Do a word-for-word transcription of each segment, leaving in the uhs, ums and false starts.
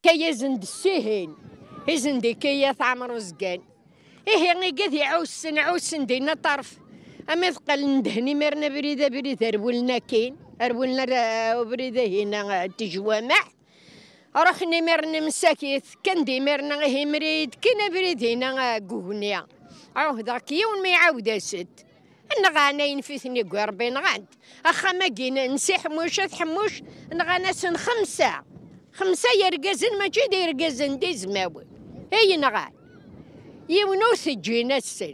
كي يزند السهين يزندي كي يثعمر زقان إيه غيقاث يعوس نعوس ندينا طرف أما ثقل ندهني مرنا بريدة بريدة رولنا كين رولنا بريدة هنا تجوامع رخني مرنا مساكيت كندي مرنا غيه مريد كنا بريد هنا قهنيا عوه ذاك يوم ما يعاود أسد نغانا ينفثني قربين غاند أخا ما جينا نسي حموش حموش نغانا سن خمسة خمسة يرقزن ما جيد يرقزن دي زماوي هي نغان يونوث جينا السن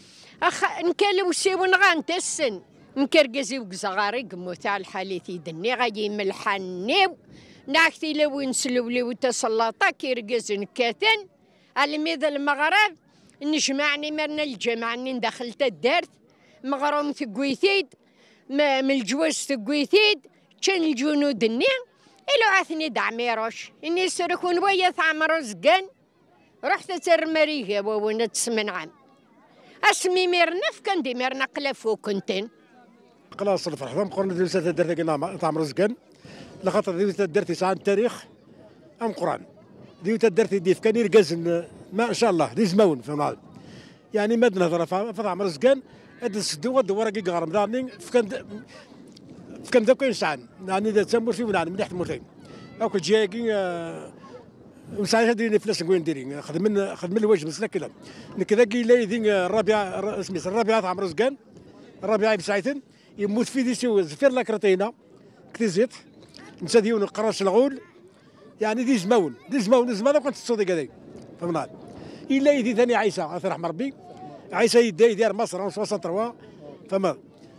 أخا نكالو سيو نغان تسن نكرقزي وقزغاري قموت على الحاليثي دني غايي ملحنيو ناكتي لو نسلولي وتسلطا كيرقزن كاتن على ميذا المغرب نجمعني مرنا الجمعني دخلت الدارت مغروم ثقويثيد من الجواز ثقويثيد كان الجنود النيا إلو عثني دعميروش إني سركون ويا ثعمر زقان رحت ترمريها وونا تسمن عام اسمي ميرنف كان دي ميرنا قلافو كنتين قلا صرف الحضام قرن ديال سات درت قلنا ثعمر زقان لخاطر ديال درتي ساعه التاريخ ام قران ديال درتي ديف كان يرقزن ما شاء الله دي زمون فهمت يعني ما نهضر في ثعمر زقان هاد السدو غد ورقي غارم دارني فكان فكان ذاك ينشعن يعني اذا تسمر فيه من ناحيه المرتين هاك جاكي وساعتها ديري فلاس وين ديري خدم من خدم الوجه مسنا كذا كذا كي لا يدين الربيع اسمي الربيع تاع مرزقان الربيع بساعتين يموت في دي سوز في لاكرتينا كتيزيت نسى ديون القراش الغول يعني دي زمون دي زمون زمان كنت تصودي كذا فهمت الا يدي ثاني عيسى الله يرحم ربي عيسى يدي يدير مصر وسط تروا فما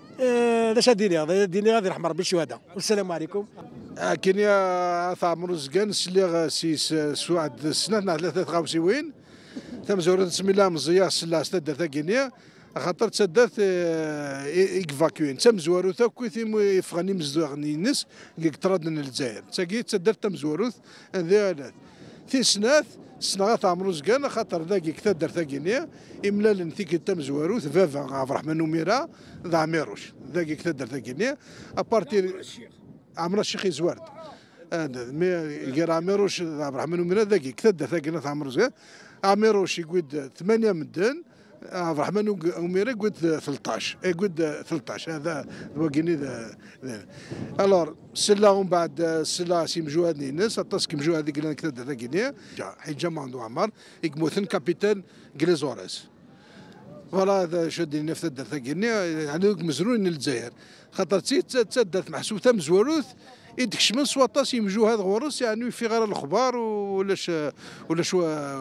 لاش ديني هذا ديني غادي يرحم ربي الشهداء والسلام عليكم. كاين يا ثامر زكان سلي سيس سواد سنه ثلاثه خمسين تم زورت بسم الله مزيا سلا استد ثاكينيا خاطر تسدات ايكفاكوين تم زواروث كويثيم يفغني مزدوغني الناس قطرد من الجزائر تاكي تسدات تم زواروث هذا في سنات سنة ثامر زكان خاطر ذاكي كثدر ثاكينيا إملال ثيك تم زواروث فافا عبد الرحمن وميرا ذا عميروش ذاكي كثدر ثاكينيا ابارتير عمر الشيخ زوارد هذا مي يقرا عميروش عبد الرحمن وميرا ذاكي كثدر ثاكينيا ثامر زكان عميروش يقول ثمانية مدن عبد الرحمن وميرا يقول ثلطاش يقول ثلطاش هذا وكيني ذا الور سلا ومن بعد سلا سي مجوهدني الناس الطاسك مجوهد قلنا كثدر ثاكينيا حيت جمع عنده عمر يكموثن كابيتان غليزوريس فوالا هذا شادين في تدر ثاكينيا يعني مزرون للجزائر خاطر تسدت محسوب تم زواروث يدكش من سواطاس يمجو هذا غورس يعني في غير الخبار ولاش ولاش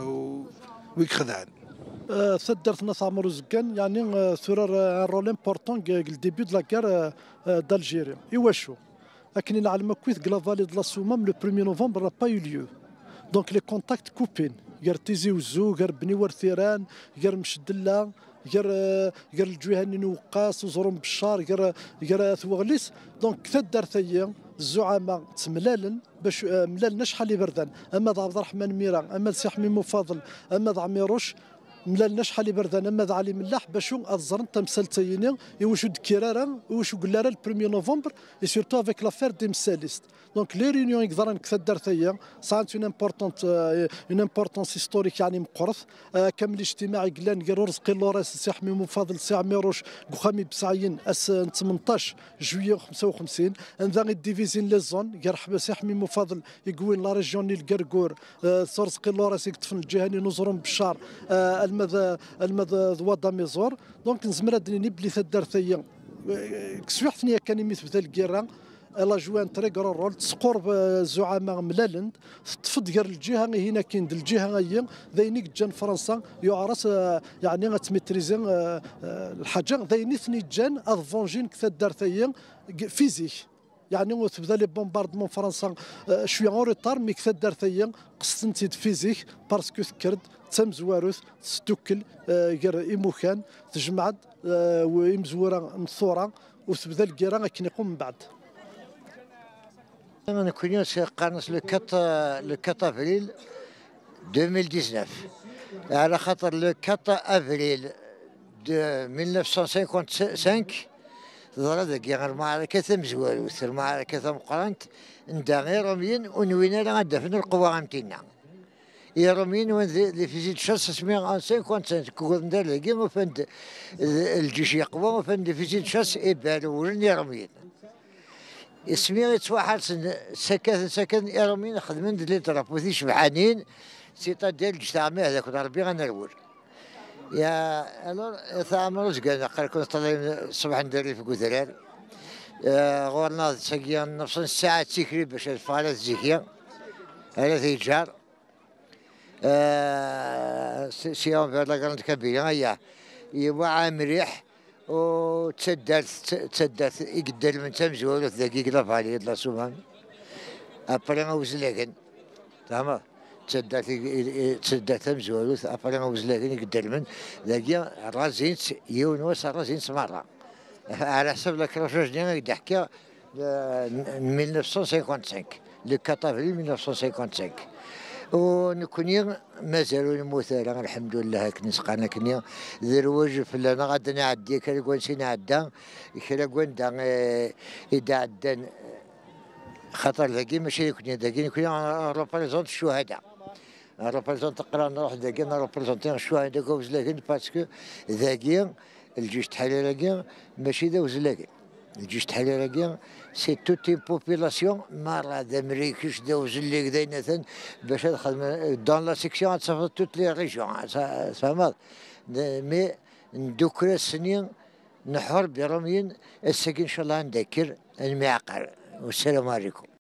ويخدعن تدرت ثامر زكان يعني ثرر رول امبورطون قال ديبي دو لا كار دالجيريا ايواشو لكن نعلم كويس قال فالي دو لا سومام لو واحد نوفمبر با يو ليو دونك لي كونتاكت كوبين غير تيزي وزو غير بني ورثيران غير مشدله غير غير الجوهاني نوقاس وزروم بشار غير غير ثوغليس دونك تدار ثيا الزعماء تملالن باش ملالنا شحال بردان اما عبد الرحمن ميرا اما سي حميم مفاضل اما عميروش ملالنا شحال بردان اما ذا علي ملاح باشو الزرن تمثال تايني يوشو دكيرارا وشو قلارا البروميير نوفمبر اي سورتو افيك لافير دي مساليست دونك لي ريونيون يقدرن كثدر ثيا سانت اون امبورطونت اون امبورطونس هيستوريك يعني مقرث كامل الاجتماعي قلان غير رزقي لوريس سي حميم مفاضل سي عميروش قخامي بسعين اس ثمنطاش جويي خمسة وخمسين انذا ديفيزين لي زون غير حبا سي حميم مفاضل يقوين لا ريجيون نيل كركور رزقي لوريس يكتفن الجهاني نزرون بشار المذا المذا ذوا ميزور دونك نزمر هاد نبلي ثدار ثيا كسوح ثنيا كان يميت بثال كيرا لا جوان تري كرو رول تسقور الزعماء ملالند تفض غير الجهه هنا كاين الجهه هي ذينيك جان فرنسا يعرس يعني غتميتريزي الحاجه ذيني ثني جان افونجين كثدار ثيا فيزيك يعني وتبدا لي بومباردمون فرنسا شويه اون ريتار مي كثدار ثيا قسنتي فيزيك باسكو ذكرت تم زواروث تستوكل غير ايموكان تجمعد ويمزوره مصوره وتبدا الكيرا كي يقوم من بعد. انا كوني قانص لو أربعة لو أربعة افريل ألفين وتسعطاش على خاطر لو أربعة افريل دو ألف وتسعمائة وخمسة وخمسين ضرب ذاك المعركة مزوالوث المعركة مقرنت ندا غير روميين ونوينا لنا دفن القوة غامتينا يا روميين وين اللي في زيد شاس سميع أنسان كون سنت كون دار لقي ما فند الجيش يقوى ما فند في زيد شاس إبال ورن يا روميين اسمي يتواحد سكن سكن يا روميين خدمن اللي ضرب وذي شبعانين سيطا ديال الجتامع هذاك ربي غنرول يا الور ثامر زقنا قال كنت طالعين الصباح ندير في كوثرار غورنا تسقيا نص ساعة تكري باش الفارس زكية على ذي جار سيام في هذا كبيرة هي يبغى عامريح وتسدرت تسدرت يقدر من تمزور ذاك كذا فالي لا سومان أبرا وزلكن تمام تسدرت تسدرت مزور أبرا وزلكن يقدر من ذاك رازين يونس رازين مرة على حسب لك رشاش ديالنا يضحكي ألف وتسعمائة وخمسة وخمسين لو أربعة أفريل ألف وتسعمائة وخمسة وخمسين ونكوني مازالوا المثالة الحمد لله هاك نسقانا كنيا ذروج فلانا غادا نعدي كلا كون سي نعدا كلا كون دا إذا عدا خاطر ذاكي ماشي كنيا ذاكي كنيا ريبريزونت الشهداء ريبريزونت تقرا نروح ذاكي ريبريزونتي الشهداء كوز لكن باسكو ذاكي الجيش التحريري ماشي ذا وزلاكي الجيش التحريري سي توت اون بوبيلاسيون مرة دامريكش دا وزلاك داينة باش تخدم دون لا سيكسيون تصافى توت لي ريجيون فهمت مي ندوكرا السنين نحور برميين الساكن ان شاء الله نذكر المعقل والسلام عليكم.